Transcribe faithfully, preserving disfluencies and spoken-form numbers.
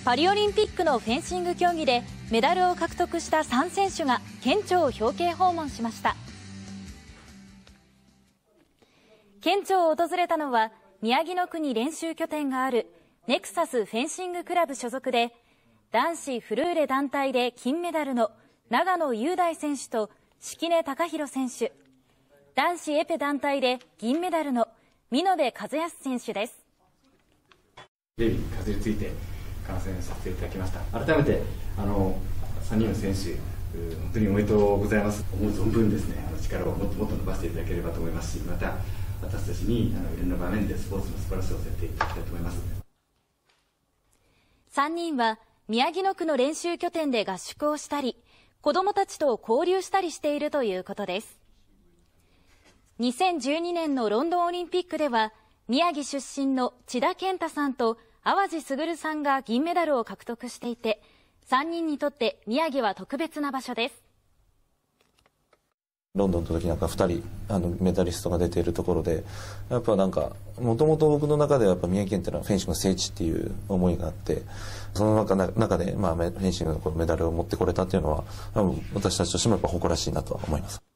パリオリンピックのフェンシング競技でメダルを獲得したさん選手が県庁を表敬訪問しました。県庁を訪れたのは宮城野区に練習拠点があるネクサスフェンシングクラブ所属で、男子フルーレ団体で金メダルの長野雄大選手と敷根崇裕選手、男子エペ団体で銀メダルの見延和康選手です。 デビにかじりついて観戦させていただきました。改めてあのさんにんの選手、本当におめでとうございます。思う存分ですね、あの力をもっともっと伸ばしていただければと思いますし、また私たちにあのいろんな場面でスポーツの素晴らしさを教えていただきたいと思います。 さんにんは宮城野区の練習拠点で合宿をしたり、子どもたちと交流したりしているということです。にせんじゅうにねんのロンドンオリンピックでは、宮城出身の千田健太さんと淡路優さんが銀メダルを獲得していて、さんにんにとって宮城は特別な場所です。 ロンドンの時なんかふたりあのメダリストが出ているところで、やっぱなんかもともと僕の中ではやっぱ宮城県っていうのはフェンシングの聖地っていう思いがあって、その中中でまあフェンシングのこのメダルを持ってこれたっていうのは、私たちとしてもやっぱ誇らしいなとは思います。